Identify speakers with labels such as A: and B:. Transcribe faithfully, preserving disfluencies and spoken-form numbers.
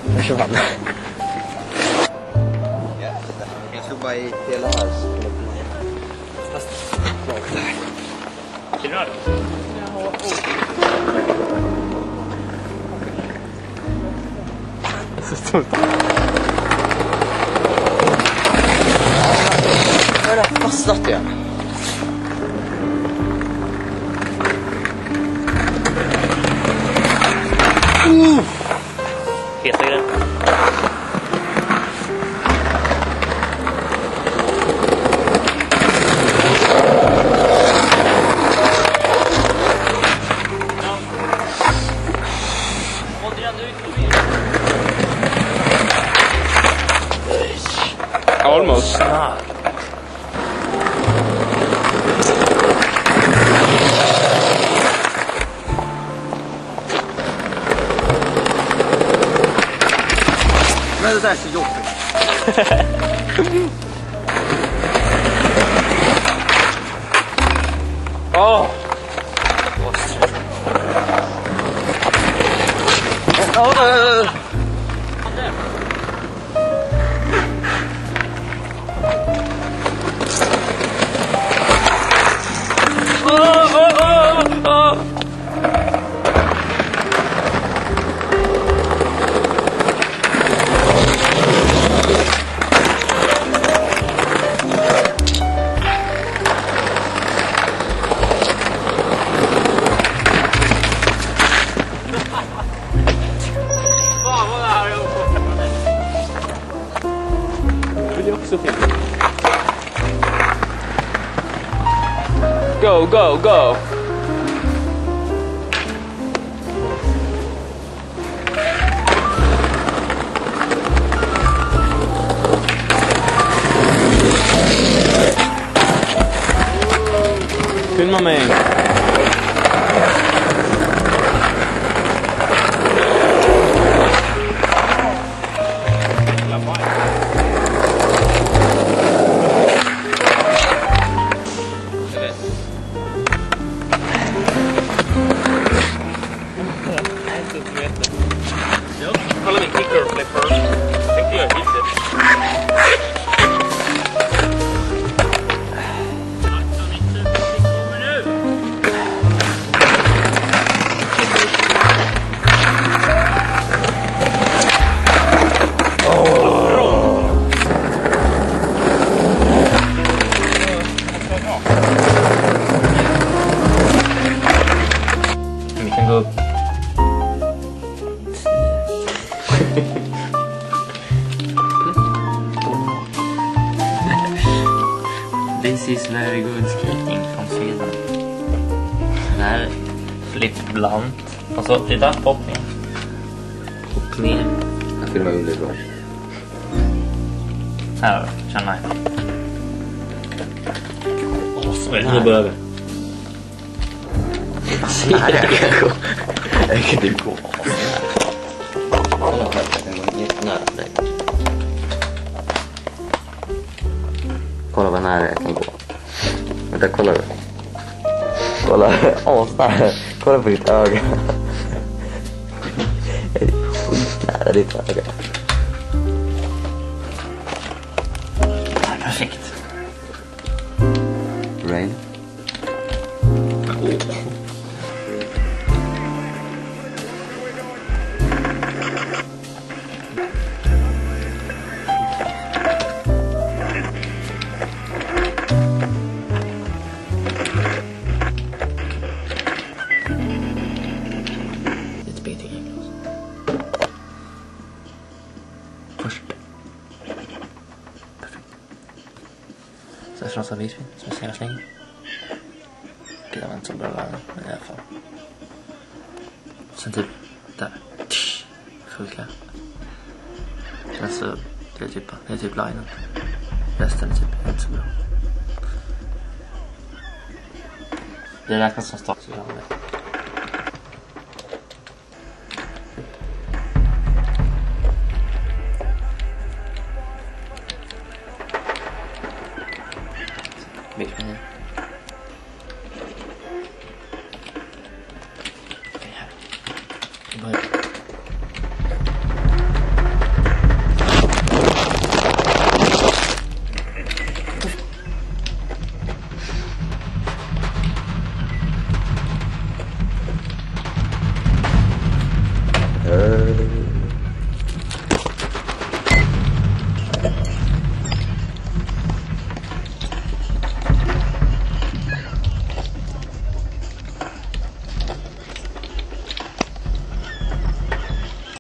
A: Jag kör vann.
B: Jag ska bara i hela här.
C: Ser du det?
A: Det är så stort.
B: Vad är det fastnat igen?
C: Uh! Heta grejer.
A: Almost.
B: Men det där är så jobbigt.
A: Åh!
B: Åh!
A: Go, go, go! Filma mig!
C: Kolla min kicker flipper. Tänkte jag hit det. Vi kan gå upp. This is very good skating från Sweden. Den här flip blunt. Och så lite pop ner. Pop ner.
B: Jag filmar underifrån.
C: Här, känna här. Åh, så är det. Nu börjar vi.
B: Nej, jag kan gå. Jag kan inte gå. Kolla här, jag kan gå jättenära dig. Kolla vad nära jag kan gå. Vänta, kolla du. Kolla, åh, snälla. Kolla på ditt öga. Jag är skitnära ditt öga.
C: Perfekt.
B: Rain.
C: Först. Perfekt. Sen från Savisvin, som jag ser länge. Okej, det var inte så bra värme, men i alla fall. Sen typ där. Fulka. Sen så, det är typ, det är typ linen. Resten är typ inte så bra. Det räknas som start, så jag vet.